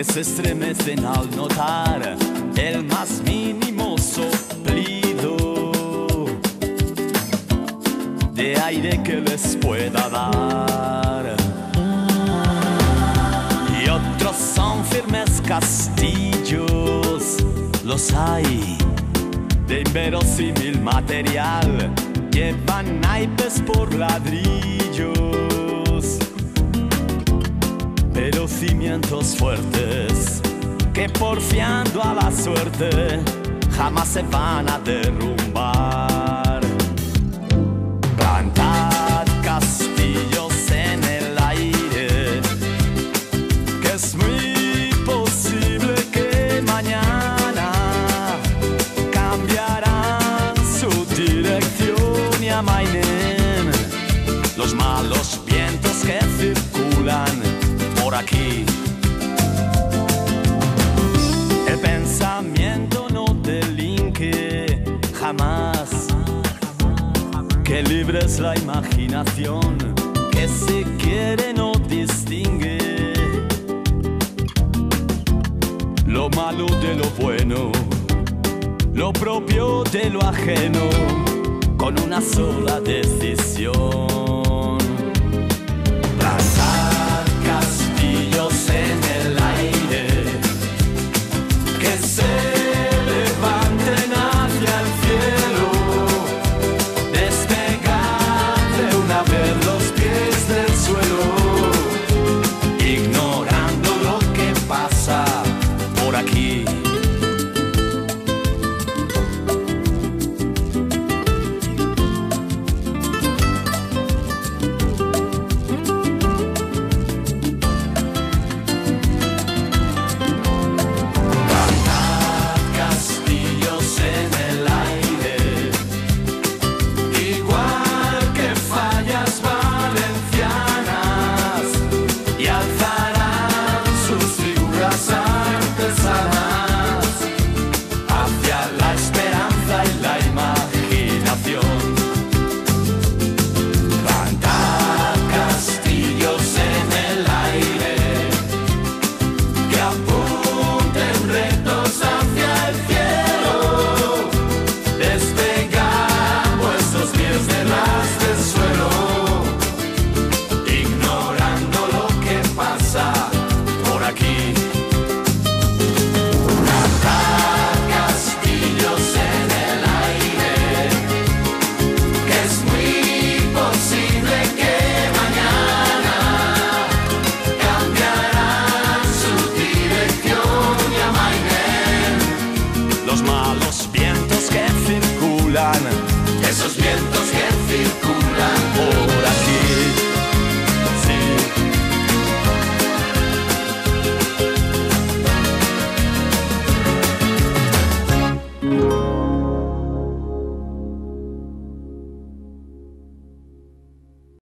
que se estremecen al notar el más mínimo soplido de aire que les pueda dar. Y otros son firmes castillos, los hay de inverosímil material, llevan naipes por ladrillos, pero cimientos fuertes que porfiando a la suerte jamás se van a derrumbar. Plantad castillos en el aire, que es muy posible que mañana cambiarán su dirección y amainen los malos vientos que circulan por aquí. El pensamiento no delinque jamás, que libre es la imaginación, que si quiere no distingue lo malo de lo bueno, lo propio de lo ajeno, con una sola decisión. Plantar castillos en el aire, que se levanten hacia el cielo, despegar de una vez los pies del suelo, ignorando lo que pasa por aquí. Y al